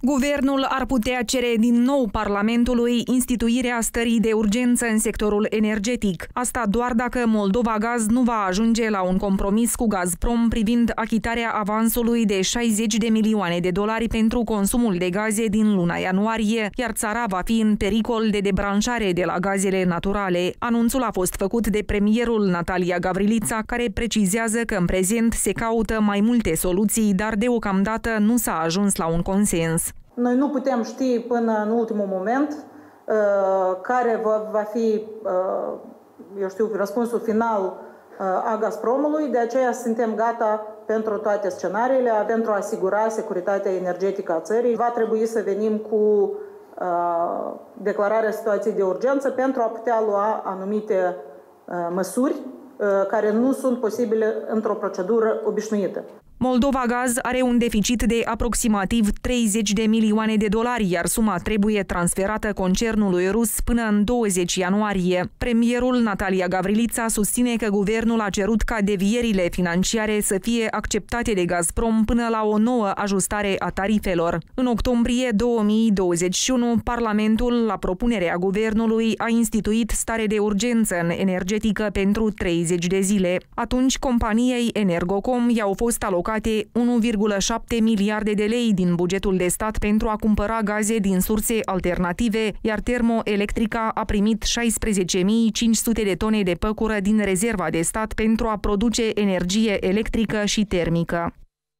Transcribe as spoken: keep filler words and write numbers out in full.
Guvernul ar putea cere din nou Parlamentului instituirea stării de urgență în sectorul energetic. Asta doar dacă Moldova Gaz nu va ajunge la un compromis cu Gazprom privind achitarea avansului de șaizeci de milioane de dolari pentru consumul de gaze din luna ianuarie, iar țara va fi în pericol de debranșare de la gazele naturale. Anunțul a fost făcut de premierul Natalia Gavrilița, care precizează că în prezent se caută mai multe soluții, dar deocamdată nu s-a ajuns la un consens. Noi nu putem ști până în ultimul moment uh, care va, va fi, uh, eu știu, răspunsul final uh, a Gazpromului, de aceea suntem gata pentru toate scenariile, pentru a asigura securitatea energetică a țării. Va trebui să venim cu uh, declararea situației de urgență pentru a putea lua anumite uh, măsuri uh, care nu sunt posibile într-o procedură obișnuită. Moldova Gaz are un deficit de aproximativ treizeci de milioane de dolari, iar suma trebuie transferată concernului rus până în douăzeci ianuarie. Premierul Natalia Gavrilița susține că guvernul a cerut ca devierile financiare să fie acceptate de Gazprom până la o nouă ajustare a tarifelor. În octombrie două mii douăzeci și unu, Parlamentul, la propunerea guvernului, a instituit stare de urgență în energetică pentru treizeci de zile. Atunci, companiei Energocom i-au fost alocate unu virgulă șapte miliarde de lei din bugetul de stat pentru a cumpăra gaze din surse alternative, iar Termoelectrica a primit șaisprezece mii cinci sute de tone de păcură din rezerva de stat pentru a produce energie electrică și termică.